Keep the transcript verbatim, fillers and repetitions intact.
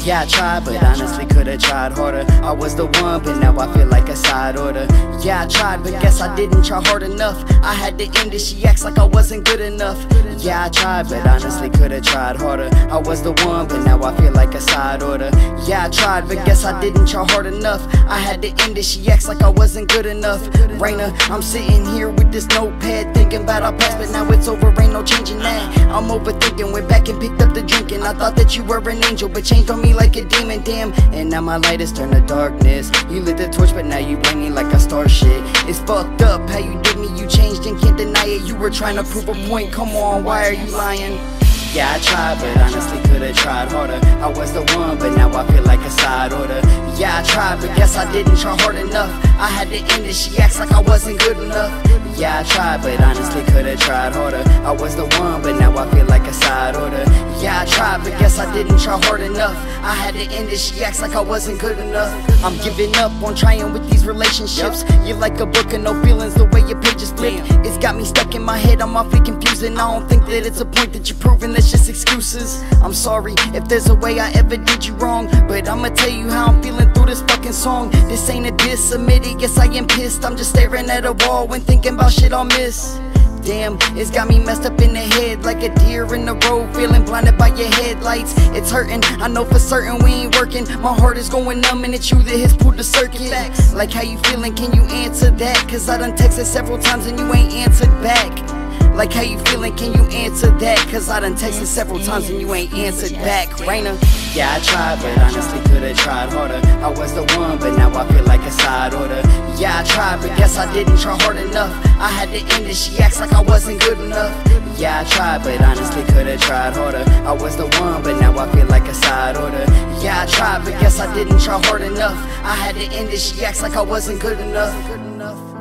Yeah, I tried, but honestly could've tried harder. I was the one, but now I feel like a side order. Yeah, I tried, but guess I didn't try hard enough. I had to end it, she acts like I wasn't good enough. Yeah, I tried, but honestly could've tried harder. I was the one, but now I feel like a side order. Yeah, I tried, but guess I didn't try hard enough. I had to end it, she acts like I wasn't good enough. Raigner, I'm sitting here with this notepad, thinking about our past, but now it's over, ain't no changing that. I'm overthinking, went back and picked up the drinking. I thought that you were an angel, but changed on me like a demon, damn. And now my light has turned to darkness. You lit the torch, but now you bringing like a star shit. It's fucked up how you did me, you changed and can't deny it. You were trying to prove a point, come on, why are you lying? Yeah, I tried, but honestly could've tried harder. I was the one, but now I feel like a side order. Yeah, I tried, but guess I didn't try hard enough. I had to end it, she acts like I wasn't good enough. Yeah, I tried, but honestly could've tried harder. I was the one, but now I feel like a side order. Yeah, I tried, but guess I didn't try hard enough. I had to end it, she acts like I wasn't good enough. I'm giving up on trying with these relationships. You're like a book and no feelings, the way your pages flip. It's got me stuck in my head, I'm awfully confused, and I don't think that it's a point that you're proving. That's just excuses. I'm sorry if there's a way I ever did you wrong, but I'ma tell you how I'm feeling through this fucking song. This ain't a diss, admit it, yes I am pissed. I'm just staring at a wall when thinking about shit I'll miss. Damn, it's got me messed up in the head, like a deer in the road, feeling blinded by your headlights. It's hurting, I know for certain we ain't working. My heart is going numb and it's you that has pulled the circuit. Like how you feeling, can you answer that? Cause I done texted several times and you ain't answered back. Like how you feeling, can you answer that? Cause I done texted several times and you ain't answered back. Raigner. Yeah, I tried, but honestly could've tried harder. I was the one, but now I feel like a side order. Yeah, I tried, but guess I didn't try hard enough. I had to end it, she acts like I wasn't good enough. Yeah, I tried, but honestly could've tried harder. I was the one, but now I feel like a side order. Yeah, I tried, but guess I didn't try hard enough. I had to end it, she acts like I wasn't good enough.